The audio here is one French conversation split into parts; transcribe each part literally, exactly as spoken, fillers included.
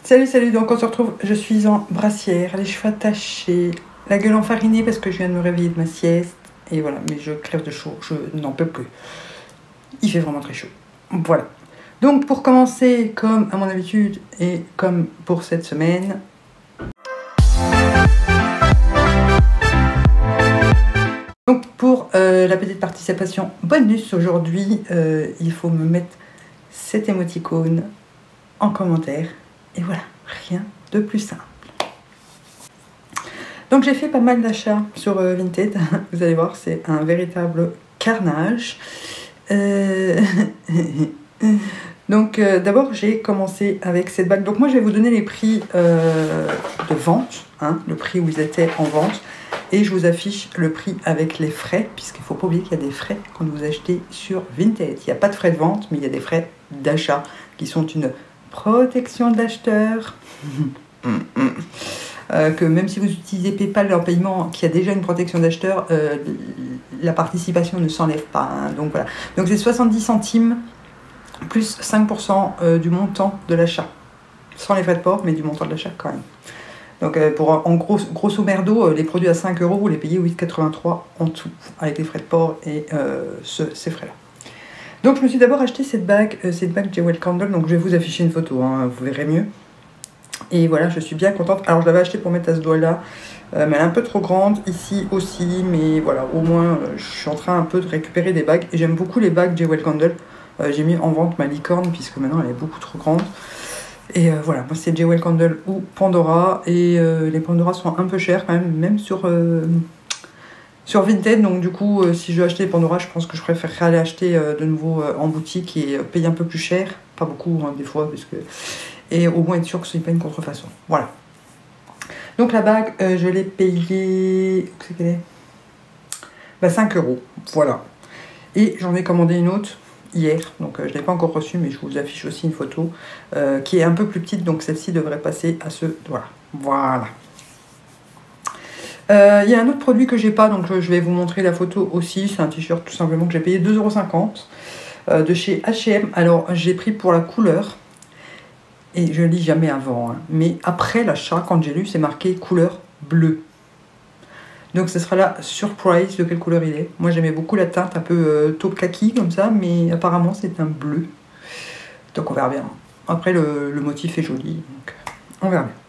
Salut, salut, donc on se retrouve, je suis en brassière, les cheveux attachés, la gueule enfarinée parce que je viens de me réveiller de ma sieste. Et voilà, mais je crève de chaud, je n'en peux plus. Il fait vraiment très chaud. Voilà. Donc pour commencer, comme à mon habitude et comme pour cette semaine... Donc pour euh, la petite participation bonus aujourd'hui, euh, il faut me mettre cet émoticône en commentaire. Et voilà, rien de plus simple. Donc j'ai fait pas mal d'achats sur euh, Vinted. Vous allez voir, c'est un véritable carnage. Euh... Donc euh, d'abord j'ai commencé avec cette bague. Donc moi je vais vous donner les prix euh, de vente, hein, le prix où ils étaient en vente. Et je vous affiche le prix avec les frais, puisqu'il ne faut pas oublier qu'il y a des frais quand vous achetez sur Vinted. Il n'y a pas de frais de vente, mais il y a des frais d'achat qui sont une protection d'acheteur. euh, que même si vous utilisez PayPal en paiement, qui a déjà une protection d'acheteur, euh, la participation ne s'enlève pas. Hein. Donc voilà. Donc c'est soixante-dix centimes plus cinq pour cent euh, du montant de l'achat. Sans les frais de port, mais du montant de l'achat quand même. Donc euh, pour en gros, grosso merdo, euh, les produits à cinq euros, vous les payez huit quatre-vingt-trois en tout, avec les frais de port et euh, ce, ces frais-là. Donc je me suis d'abord acheté cette bague, euh, cette bague Jewel Candle, donc je vais vous afficher une photo, hein, vous verrez mieux. Et voilà, je suis bien contente. Alors je l'avais achetée pour mettre à ce doigt-là, euh, mais elle est un peu trop grande, ici aussi, mais voilà, au moins euh, je suis en train un peu de récupérer des bagues. Et j'aime beaucoup les bagues Jewel Candle. Euh, J'ai mis en vente ma licorne, puisque maintenant elle est beaucoup trop grande. Et euh, voilà, moi c'est Jewel Candle ou Pandora. Et euh, les Pandora sont un peu chers quand même, même sur... Euh, sur Vinted, donc du coup, euh, si je veux acheter Pandora, je pense que je préférerais aller acheter euh, de nouveau euh, en boutique et euh, payer un peu plus cher. Pas beaucoup, hein, des fois, parce que... Et au moins être sûr que ce n'est pas une contrefaçon. Voilà. Donc la bague, euh, je l'ai payée... C'est qu'elle est bah, cinq euros. Voilà. Et j'en ai commandé une autre hier. Donc euh, je ne l'ai pas encore reçue, mais je vous affiche aussi une photo euh, qui est un peu plus petite. Donc celle-ci devrait passer à ce... Voilà. Voilà. Il euh, y a un autre produit que j'ai pas, donc je, je vais vous montrer la photo aussi. C'est un t-shirt tout simplement que j'ai payé deux euros cinquante euh, de chez H et M. Alors j'ai pris pour la couleur et je lis jamais avant, hein. Mais après l'achat, quand j'ai lu, c'est marqué couleur bleue. Donc ce sera la surprise de quelle couleur il est. Moi j'aimais beaucoup la teinte un peu euh, taupe kaki comme ça, mais apparemment c'est un bleu. Donc on verra bien. Après le, le motif est joli, donc on verra bien.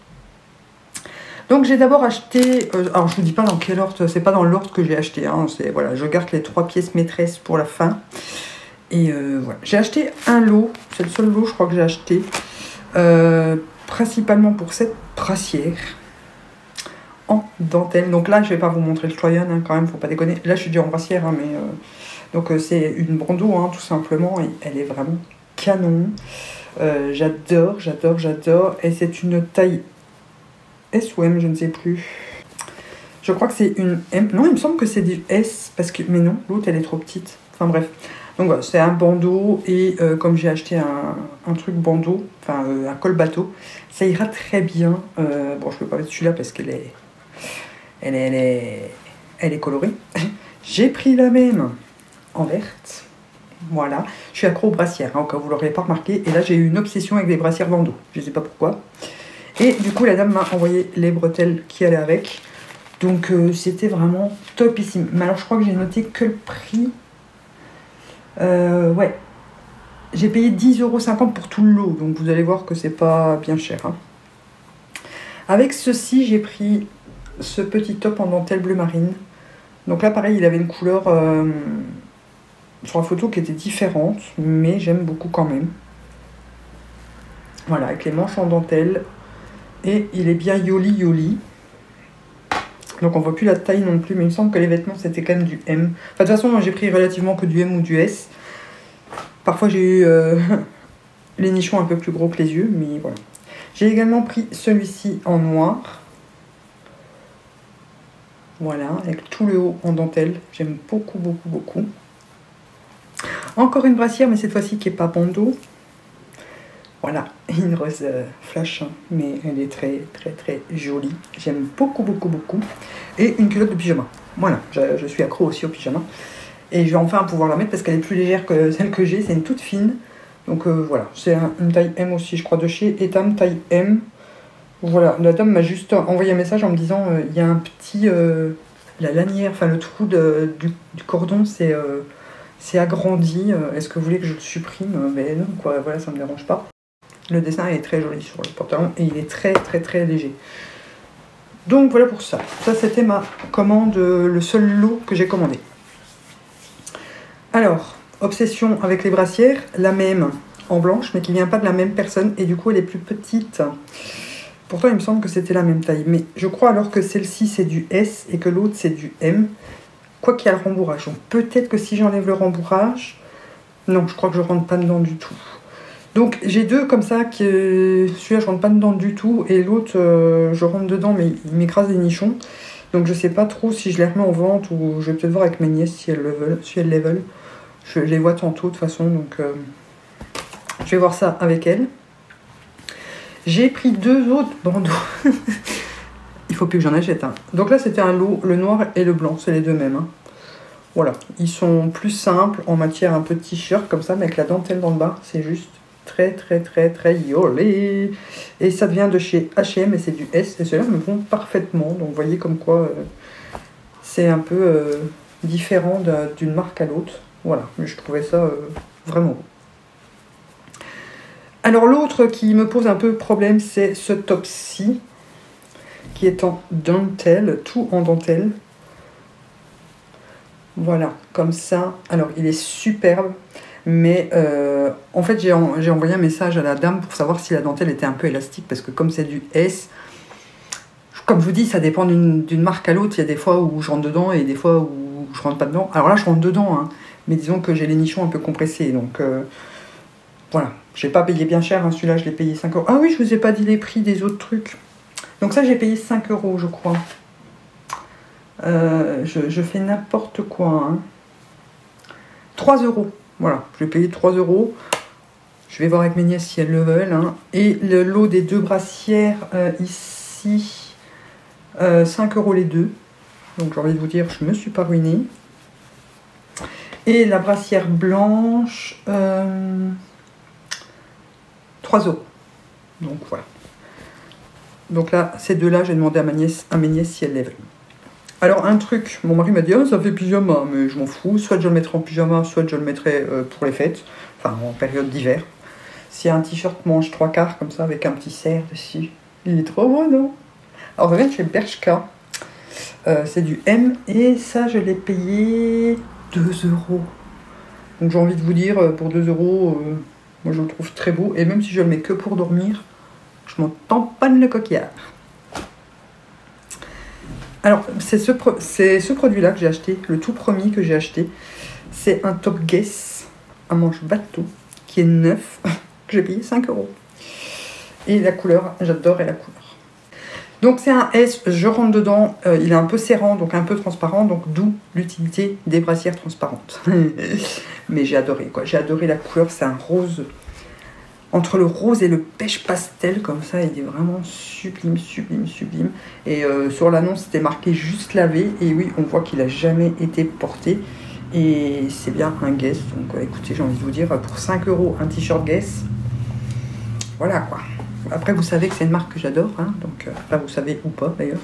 Donc j'ai d'abord acheté, euh, alors je vous dis pas dans quel ordre, c'est pas dans l'ordre que j'ai acheté, hein, c'est voilà, je garde les trois pièces maîtresses pour la fin. Et euh, voilà, j'ai acheté un lot, c'est le seul lot je crois que j'ai acheté, euh, principalement pour cette brassière en dentelle. Donc là je vais pas vous montrer le Troyan, hein, quand même, faut pas déconner. Là je suis déjà en brassière, hein, mais euh, donc euh, c'est une bandeau, hein, tout simplement, et elle est vraiment canon. Euh, j'adore, j'adore, j'adore, et c'est une taille S ou M, je ne sais plus. Je crois que c'est une M. Non, il me semble que c'est du S, parce que... mais non, l'autre, elle est trop petite. Enfin, bref. Donc, voilà, c'est un bandeau, et euh, comme j'ai acheté un, un truc bandeau, enfin, euh, un col bateau, ça ira très bien. Euh, bon, je peux pas mettre celui-là, parce qu'elle est... Elle est... Elle est, elle est colorée. J'ai pris la même en verte. Voilà. Je suis accro aux brassières, hein, au cas où vous l'aurez pas remarqué. Et là, j'ai eu une obsession avec des brassières bandeaux. Je ne sais pas pourquoi. Et du coup, la dame m'a envoyé les bretelles qui allaient avec. Donc, euh, c'était vraiment topissime. Mais alors, je crois que j'ai noté que le prix. Euh, ouais. J'ai payé dix euros cinquante pour tout le lot. Donc, vous allez voir que c'est pas bien cher. Hein. Avec ceci, j'ai pris ce petit top en dentelle bleu marine. Donc là, pareil, il avait une couleur euh, sur la photo qui était différente. Mais j'aime beaucoup quand même. Voilà, avec les manches en dentelle. Et il est bien yoli yoli. Donc on voit plus la taille non plus. Mais il me semble que les vêtements c'était quand même du M. Enfin, de toute façon moi j'ai pris relativement que du M ou du S. Parfois j'ai eu euh, les nichons un peu plus gros que les yeux. Mais voilà. J'ai également pris celui-ci en noir. Voilà. Avec tout le haut en dentelle. J'aime beaucoup beaucoup beaucoup. Encore une brassière mais cette fois-ci qui n'est pas bandeau. Voilà, une rose euh, flash, hein, mais elle est très très très jolie. J'aime beaucoup beaucoup beaucoup. Et une culotte de pyjama. Voilà, je, je suis accro aussi au pyjama. Et je vais enfin pouvoir la mettre parce qu'elle est plus légère que celle que j'ai. C'est une toute fine. Donc euh, voilà, c'est un, une taille M aussi, je crois, de chez Etam, taille M. Voilà, la dame m'a juste envoyé un message en me disant euh, il y a un petit... Euh, la lanière, enfin le trou de, du, du cordon, c'est euh, agrandi. Est-ce que vous voulez que je le supprime? Mais non, quoi, voilà, ça me dérange pas. Le dessin est très joli sur le pantalon et il est très très très léger. Donc voilà pour ça. Ça c'était ma commande, le seul lot que j'ai commandé. Alors, obsession avec les brassières, la même en blanche, mais qui vient pas de la même personne et du coup elle est plus petite. Pourtant il me semble que c'était la même taille, mais je crois alors que celle-ci c'est du S et que l'autre c'est du M. Quoi qu'il y a le rembourrage. Donc peut-être que si j'enlève le rembourrage, non, je crois que je rentre pas dedans du tout. Donc j'ai deux comme ça, qui celui-là je rentre pas dedans du tout et l'autre euh, je rentre dedans mais il m'écrase les nichons. Donc je sais pas trop si je les remets en vente ou je vais peut-être voir avec mes nièces si elles le veulent, si elles les veulent. Je les vois tantôt de toute façon, donc euh, je vais voir ça avec elles. J'ai pris deux autres bandeaux. Il faut plus que j'en achète un. Donc là c'était un lot, le noir et le blanc, c'est les deux mêmes. Hein. Voilà, ils sont plus simples en matière un peu de t-shirt comme ça, mais avec la dentelle dans le bas, c'est juste très très très très yolé. Et ça vient de chez H et M et c'est du S et ceux-là me vont parfaitement. Donc vous voyez comme quoi euh, c'est un peu euh, différent d'une marque à l'autre. Voilà, mais je trouvais ça euh, vraiment beau. Alors l'autre qui me pose un peu problème, c'est ce top-ci qui est en dentelle, tout en dentelle. Voilà, comme ça. Alors il est superbe. Mais euh, en fait, j'ai en, envoyé un message à la dame pour savoir si la dentelle était un peu élastique. Parce que comme c'est du S, comme je vous dis, ça dépend d'une marque à l'autre. Il y a des fois où je rentre dedans et des fois où je rentre pas dedans. Alors là, je rentre dedans. Hein, mais disons que j'ai les nichons un peu compressés. Donc euh, voilà. Je n'ai pas payé bien cher. Hein, celui-là, je l'ai payé cinq euros. Ah oui, je ne vous ai pas dit les prix des autres trucs. Donc ça, j'ai payé cinq euros, je crois. Euh, je, je fais n'importe quoi. Hein. trois euros. Voilà, je vais payer trois euros. Je vais voir avec mes nièces si elles le veulent. Hein. Et le lot des deux brassières euh, ici, euh, cinq euros les deux. Donc j'ai envie de vous dire, je ne me suis pas ruinée. Et la brassière blanche, euh, trois euros. Donc voilà. Donc là, ces deux-là, j'ai demandé à, ma nièce, à mes nièces si elles les veulent. Alors un truc, mon mari m'a dit oh, ça fait pyjama, mais je m'en fous, soit je le mettrai en pyjama, soit je le mettrai euh, pour les fêtes, enfin en période d'hiver. S'il y a un t-shirt manche trois quarts comme ça avec un petit cerf dessus, il est trop beau, non? Alors ça vient de chez Bershka, euh, c'est du M et ça je l'ai payé deux euros. Donc j'ai envie de vous dire, pour deux euros, euh, moi je le trouve très beau et même si je le mets que pour dormir, je m'en tamponne le coquillard. Alors, c'est ce, pro ce produit-là que j'ai acheté, le tout premier que j'ai acheté. C'est un Top Guess à manche bateau qui est neuf, que j'ai payé cinq euros. Et la couleur, j'adore la couleur. Donc c'est un S, je rentre dedans, euh, il est un peu serrant, donc un peu transparent, donc d'où l'utilité des brassières transparentes. Mais j'ai adoré, quoi. J'ai adoré la couleur, c'est un rose. Entre le rose et le pêche pastel, comme ça, il est vraiment sublime, sublime, sublime. Et euh, sur l'annonce, c'était marqué juste lavé. Et oui, on voit qu'il n'a jamais été porté. Et c'est bien un Guess. Donc euh, écoutez, j'ai envie de vous dire, pour cinq euros, un t-shirt Guess. Voilà quoi. Après, vous savez que c'est une marque que j'adore. Hein, donc, euh, enfin, vous savez ou pas d'ailleurs.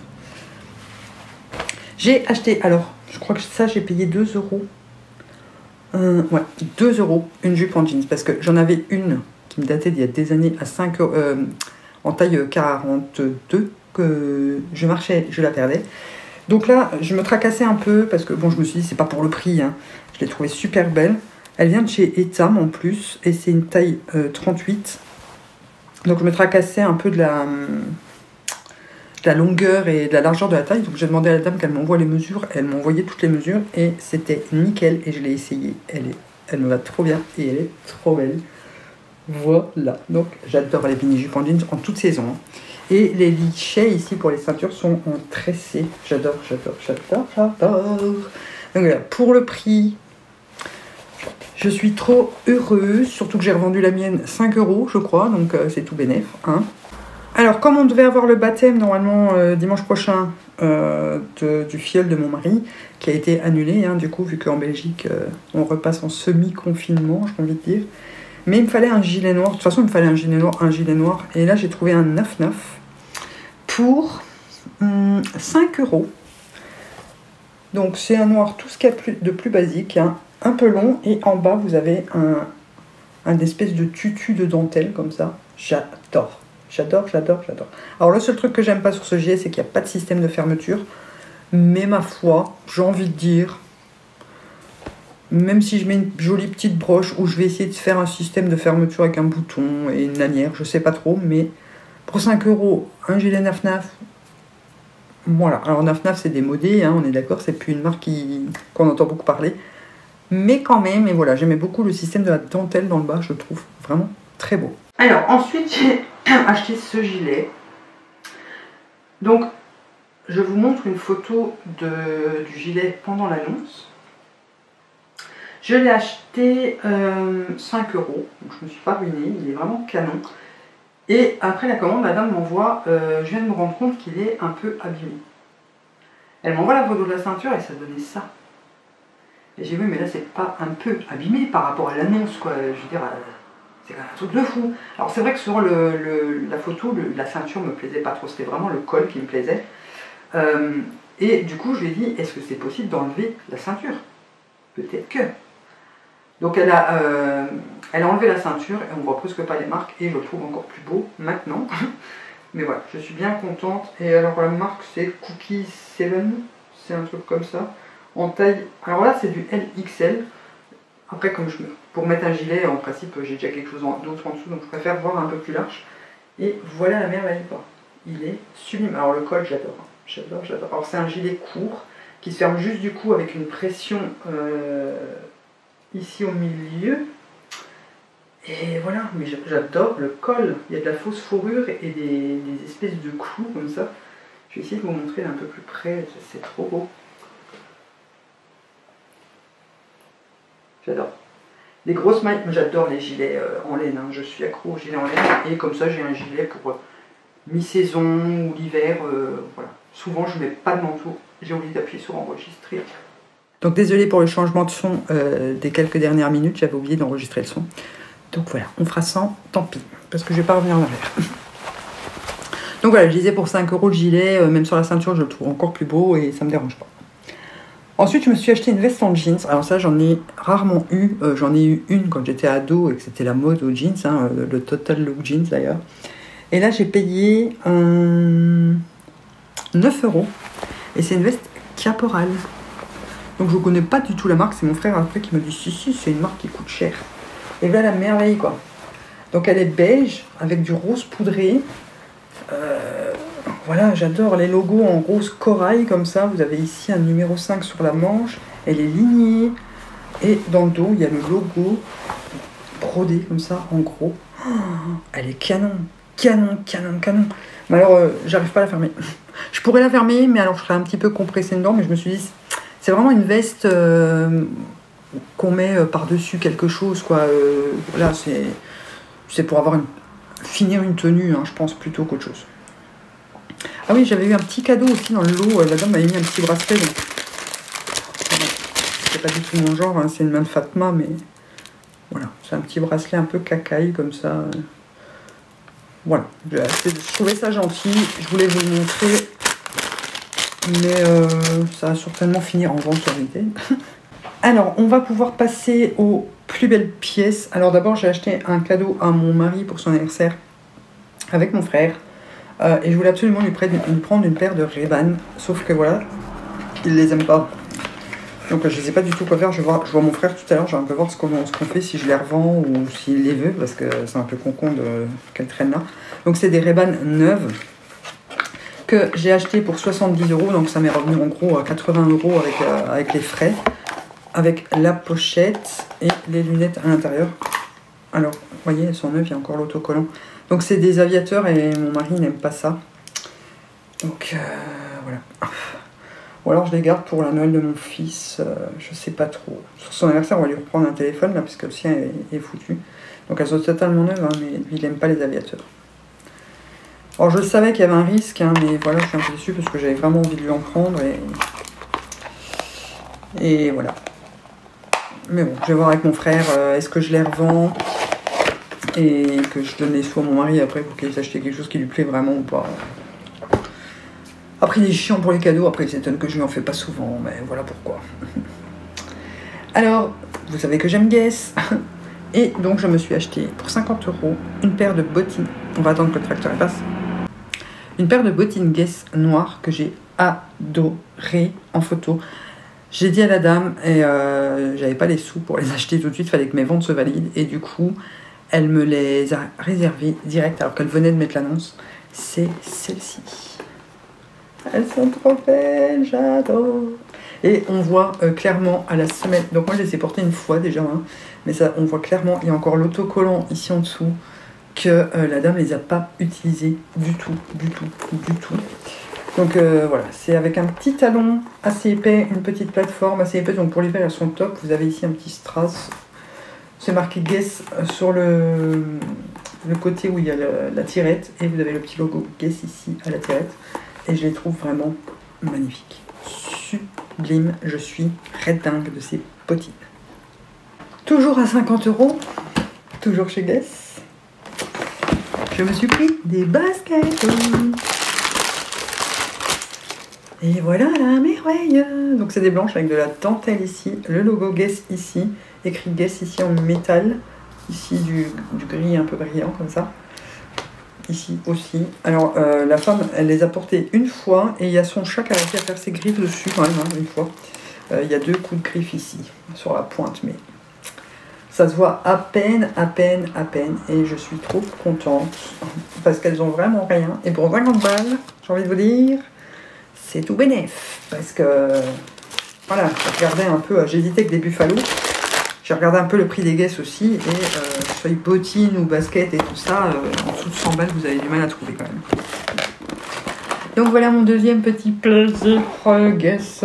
J'ai acheté, alors, je crois que ça, j'ai payé deux euros. Euh, ouais, deux euros, une jupe en jeans. Parce que j'en avais une qui me datait d'il y a des années à cinq euros, euh, en taille quarante-deux, que je marchais, je la perdais. Donc là, je me tracassais un peu, parce que bon, je me suis dit, c'est pas pour le prix, hein. Je l'ai trouvée super belle. Elle vient de chez Etam en plus, et c'est une taille euh, trente-huit. Donc je me tracassais un peu de la, de la longueur et de la largeur de la taille. Donc j'ai demandé à la dame qu'elle m'envoie les mesures, elle m'a envoyé toutes les mesures, et c'était nickel, et je l'ai essayé. Elle, est, elle me va trop bien, et elle est trop belle. Voilà, donc j'adore les mini-jupes en jeans en toute saison. Hein. Et les lichets ici pour les ceintures sont en tressé. J'adore, j'adore, j'adore, j'adore. Donc voilà, pour le prix, je suis trop heureuse. Surtout que j'ai revendu la mienne cinq euros, je crois. Donc euh, c'est tout bénef. Hein. Alors, comme on devait avoir le baptême normalement euh, dimanche prochain euh, de, du filleul de mon mari, qui a été annulé, hein, du coup, vu qu'en Belgique, euh, on repasse en semi-confinement, j'ai envie de dire. Mais il me fallait un gilet noir. De toute façon, il me fallait un gilet noir. Un gilet noir. Et là, j'ai trouvé un neuf neuf pour hum, cinq euros. Donc, c'est un noir tout ce qu'il y a de plus basique. Hein, un peu long. Et en bas, vous avez un, un espèce de tutu de dentelle comme ça. J'adore. J'adore, j'adore, j'adore. Alors, le seul truc que j'aime pas sur ce gilet, c'est qu'il n'y a pas de système de fermeture. Mais ma foi, j'ai envie de dire, même si je mets une jolie petite broche où je vais essayer de faire un système de fermeture avec un bouton et une lanière, je sais pas trop, mais pour cinq euros, un gilet neuf neuf, voilà. Alors neuf neuf, c'est démodé, hein, on est d'accord, c'est plus une marque qui, qu'on entend beaucoup parler. Mais quand même, et voilà, j'aimais beaucoup le système de la dentelle dans le bas, je le trouve vraiment très beau. Alors ensuite, j'ai acheté ce gilet. Donc, je vous montre une photo de, du gilet pendant l'annonce. Je l'ai acheté euh, cinq euros, donc je ne me suis pas ruinée, il est vraiment canon. Et après la commande, la dame m'envoie, euh, je viens de me rendre compte qu'il est un peu abîmé. Elle m'envoie la photo de la ceinture et ça donnait ça. Et j'ai vu, mais là c'est pas un peu abîmé par rapport à l'annonce, quoi. Je veux dire, c'est quand même un truc de fou. Alors c'est vrai que sur le, le, la photo, le, la ceinture me plaisait pas trop, c'était vraiment le col qui me plaisait. Euh, et du coup, je lui ai dit, est-ce que c'est possible d'enlever la ceinture? Peut-être que. Donc elle a, euh, elle a enlevé la ceinture et on voit presque pas les marques et je le trouve encore plus beau maintenant. Mais voilà, je suis bien contente. Et alors la marque c'est Cookie sept, c'est un truc comme ça. En taille, alors là c'est du L X L. Après comme je pour mettre un gilet, en principe j'ai déjà quelque chose d'autre en dessous, donc je préfère voir un peu plus large. Et voilà la merveille quoi. Il est sublime. Alors le col j'adore. J'adore, j'adore. Alors c'est un gilet court qui se ferme juste du coup avec une pression euh, ici au milieu. Et voilà, mais j'adore le col. Il y a de la fausse fourrure et des, des espèces de clous comme ça. Je vais essayer de vous montrer un peu plus près, c'est trop beau. J'adore. Les grosses mailles, j'adore les gilets euh, en laine. Hein. Je suis accro aux gilets en laine. Et comme ça j'ai un gilet pour euh, mi-saison ou l'hiver, euh, voilà. Souvent je ne mets pas de manteau, j'ai oublié d'appuyer sur enregistrer. Donc désolé pour le changement de son euh, des quelques dernières minutes, j'avais oublié d'enregistrer le son. Donc voilà, on fera sans, tant pis, parce que je ne vais pas revenir en arrière. Donc voilà, je disais pour cinq euros le gilet, euh, même sur la ceinture je le trouve encore plus beau et ça ne me dérange pas. Ensuite je me suis acheté une veste en jeans, alors ça j'en ai rarement eu, euh, j'en ai eu une quand j'étais ado et que c'était la mode aux jeans, hein, le Total Look Jeans d'ailleurs. Et là j'ai payé un... neuf euros et c'est une veste Caporal. Donc je ne connais pas du tout la marque, c'est mon frère après qui m'a dit si si c'est une marque qui coûte cher. Et là la merveille quoi. Donc elle est beige avec du rose poudré. Euh, voilà, j'adore les logos en rose corail comme ça. Vous avez ici un numéro cinq sur la manche, elle est lignée et dans le dos il y a le logo brodé comme ça en gros. Oh, elle est canon, canon, canon, canon. Mais alors euh, j'arrive pas à la fermer. Je pourrais la fermer, mais alors je serais un petit peu compressée dedans. Mais je me suis dit, c'est vraiment une veste euh, qu'on met euh, par-dessus quelque chose, quoi. Euh, voilà, c'est pour avoir une, finir une tenue, hein, je pense, plutôt qu'autre chose. Ah oui, j'avais eu un petit cadeau aussi dans le lot. La dame m'avait mis un petit bracelet. Donc... c'est pas du tout mon genre, hein, c'est une main de Fatma, mais voilà, c'est un petit bracelet un peu cacaille comme ça. Voilà, je trouvais ça gentil, je voulais vous le montrer, mais euh, ça va certainement finir en vente sur Vinted. Alors, on va pouvoir passer aux plus belles pièces. Alors d'abord, j'ai acheté un cadeau à mon mari pour son anniversaire avec mon frère. Euh, et je voulais absolument lui, lui prendre une paire de Ray-Ban, sauf que voilà, il les aime pas. Donc je ne sais pas du tout quoi faire, je vois, je vois mon frère tout à l'heure, je vais un peu voir ce qu'on ce qu'on fait, si je les revends ou s'il les veut, parce que c'est un peu con-con qu'elle traîne là. Donc c'est des Ray-Ban neuves que j'ai acheté pour soixante-dix euros, donc ça m'est revenu en gros à quatre-vingts euros avec, euh, avec les frais, avec la pochette et les lunettes à l'intérieur. Alors, vous voyez, elles sont neuves, il y a encore l'autocollant. Donc c'est des aviateurs et mon mari n'aime pas ça. Donc euh, voilà. Ou alors je les garde pour la Noël de mon fils, euh, je sais pas trop. Sur son anniversaire, on va lui reprendre un téléphone là, parce que le sien est, est foutu. Donc elles sont totalement neuves, hein, mais lui il n'aime pas les aviateurs. Alors je savais qu'il y avait un risque, hein, mais voilà, je suis un peu déçue parce que j'avais vraiment envie de lui en prendre. Et, et voilà. Mais bon, je vais voir avec mon frère, euh, est-ce que je les revends? et que je donnais soit à mon mari après pour qu'il s'achète quelque chose qui lui plaît vraiment ou pas. Après il est chiant pour les cadeaux, après il s'étonne que je lui en fais pas souvent, mais voilà pourquoi. Alors, vous savez que j'aime Guess, et donc je me suis acheté pour cinquante euros une paire de bottines, on va attendre que le tracteur passe, une paire de bottines Guess noires que j'ai adoré en photo. J'ai dit à la dame, et euh, j'avais pas les sous pour les acheter tout de suite, il fallait que mes ventes se valident, et du coup elle me les a réservées direct alors qu'elle venait de mettre l'annonce. C'est celle-ci. Elles sont trop belles, j'adore. Et on voit euh, clairement à la semelle, donc moi je les ai portées une fois déjà, hein, mais ça on voit clairement, il y a encore l'autocollant ici en dessous, que euh, la dame les a pas utilisés du tout, du tout, du tout. Donc euh, voilà, c'est avec un petit talon assez épais, une petite plateforme assez épaisse, donc pour l'hiver elles sont top. Vous avez ici un petit strass, c'est marqué Guess sur le, le côté où il y a le, la tirette, et vous avez le petit logo Guess ici à la tirette, et je les trouve vraiment magnifiques, sublimes. Je suis red dingue de ces bottines. Toujours à cinquante euros, toujours chez Guess, je me suis pris des baskets. Et voilà la merveille. Donc c'est des blanches avec de la dentelle ici, le logo Guess ici, écrit Guess ici en métal, ici du, du gris un peu brillant comme ça, ici aussi. Alors euh, la femme elle les a portées une fois et il y a son chat qui a réussi à faire ses griffes dessus quand même, hein, une fois. Euh, il y a deux coups de griffes ici, sur la pointe, mais ça se voit à peine, à peine, à peine, et je suis trop contente parce qu'elles ont vraiment rien. Et pour cinquante balles, j'ai envie de vous dire, c'est tout bénef, parce que voilà, j'ai regardé un peu, j'hésitais avec des Buffalo, j'ai regardé un peu le prix des Guess aussi, et euh, soit les bottines ou baskets et tout ça, euh, en dessous de cent balles, vous avez du mal à trouver quand même. Donc voilà mon deuxième petit plaisir Guess.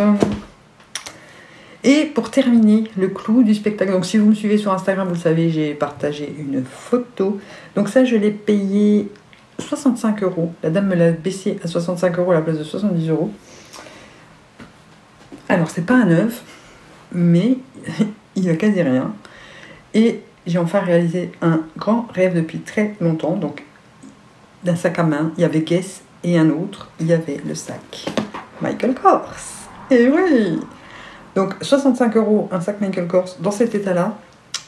Et pour terminer, le clou du spectacle, donc si vous me suivez sur Instagram, vous le savez, j'ai partagé une photo, donc ça je l'ai payé soixante-cinq euros. La dame me l'a baissé à soixante-cinq euros à la place de soixante-dix euros. Alors, c'est pas un neuf, mais il n'y a quasi rien. Et j'ai enfin réalisé un grand rêve depuis très longtemps. Donc, d'un sac à main, il y avait Guess et un autre, il y avait le sac Michael Kors. Et oui! Donc, soixante-cinq euros, un sac Michael Kors dans cet état-là.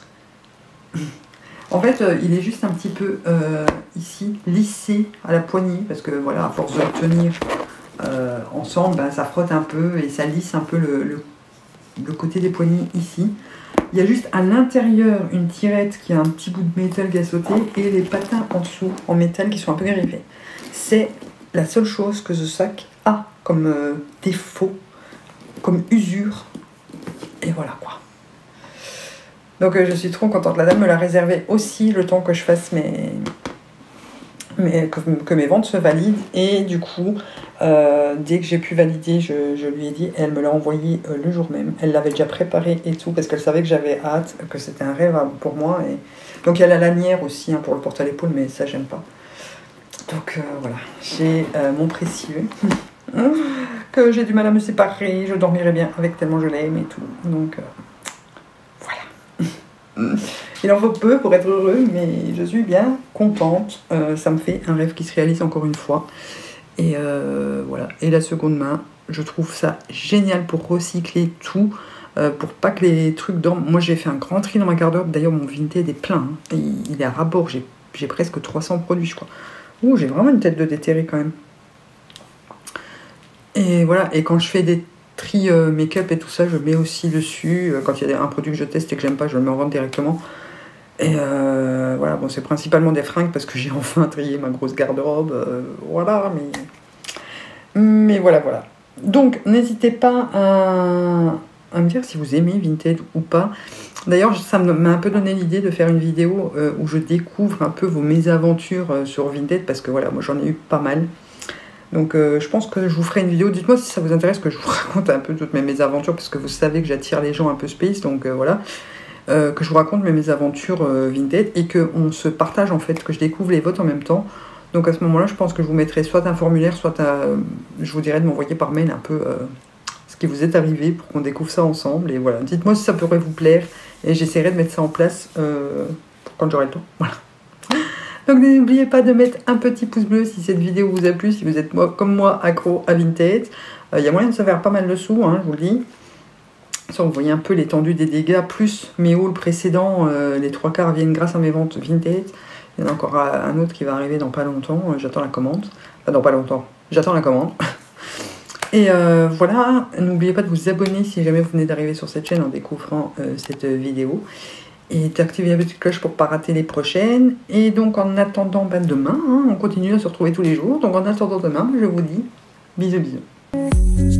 En fait, euh, il est juste un petit peu euh, ici, lissé à la poignée, parce que voilà, à force de le tenir euh, ensemble, ben, ça frotte un peu et ça lisse un peu le, le, le côté des poignets ici. Il y a juste à l'intérieur une tirette qui a un petit bout de métal qui a sauté et les patins en dessous en métal qui sont un peu griffés. C'est la seule chose que ce sac a comme euh, défaut, comme usure. Et voilà quoi. Donc euh, je suis trop contente. La dame me l'a réservé aussi le temps que je fasse mes... mes que, que mes ventes se valident. Et du coup, euh, dès que j'ai pu valider, je, je lui ai dit, elle me l'a envoyé euh, le jour même. Elle l'avait déjà préparé et tout, parce qu'elle savait que j'avais hâte, que c'était un rêve pour moi. Et... donc il y a la lanière aussi hein, pour le porte à l'épaule, mais ça j'aime pas. Donc euh, voilà, j'ai euh, mon précieux, que j'ai du mal à me séparer, je dormirai bien avec tellement je l'aime et tout. Donc... Euh... il en faut peu pour être heureux, mais je suis bien contente. Euh, ça me fait un rêve qui se réalise encore une fois. Et euh, voilà. Et la seconde main, je trouve ça génial pour recycler tout, euh, pour pas que les trucs dorment. Moi, j'ai fait un grand tri dans ma garde-robe. D'ailleurs, mon Vinted est plein. Hein. Il, il est à rabord. J'ai, j'ai presque trois cents produits, je crois. Ouh, j'ai vraiment une tête de déterré quand même. Et voilà. Et quand je fais des tri euh, make-up et tout ça, je mets aussi dessus. Euh, quand il y a un produit que je teste et que j'aime pas, je le mets en vente directement. Et euh, voilà, bon, c'est principalement des fringues parce que j'ai enfin trié ma grosse garde-robe. Euh, voilà, mais... mais voilà, voilà. Donc, n'hésitez pas à... à me dire si vous aimez Vinted ou pas. D'ailleurs, ça m'a un peu donné l'idée de faire une vidéo euh, où je découvre un peu vos mésaventures euh, sur Vinted parce que voilà, moi j'en ai eu pas mal. Donc euh, je pense que je vous ferai une vidéo. Dites-moi si ça vous intéresse que je vous raconte un peu toutes mes mésaventures, parce que vous savez que j'attire les gens un peu space, donc euh, voilà. Euh, que je vous raconte mes mésaventures euh, Vinted et qu'on se partage en fait, que je découvre les votes en même temps. Donc à ce moment-là, je pense que je vous mettrai soit un formulaire, soit un, je vous dirai de m'envoyer par mail un peu euh, ce qui vous est arrivé pour qu'on découvre ça ensemble. Et voilà, dites-moi si ça pourrait vous plaire et j'essaierai de mettre ça en place euh, pour quand j'aurai le temps. Voilà. Donc n'oubliez pas de mettre un petit pouce bleu si cette vidéo vous a plu, si vous êtes moi, comme moi accro à vintage. Il euh, y a moyen de se faire pas mal de sous, hein, je vous le dis. Ça, vous voyez un peu l'étendue des dégâts, plus mes hauls précédents, euh, les trois quarts viennent grâce à mes ventes vintage. Il y en a encore un autre qui va arriver dans pas longtemps, euh, j'attends la commande. Enfin, dans pas longtemps, j'attends la commande. Et euh, voilà, n'oubliez pas de vous abonner si jamais vous venez d'arriver sur cette chaîne en découvrant euh, cette vidéo. Et d'activer la petite cloche pour ne pas rater les prochaines. Et donc en attendant ben, demain, hein, on continue à se retrouver tous les jours. Donc en attendant demain, je vous dis bisous bisous.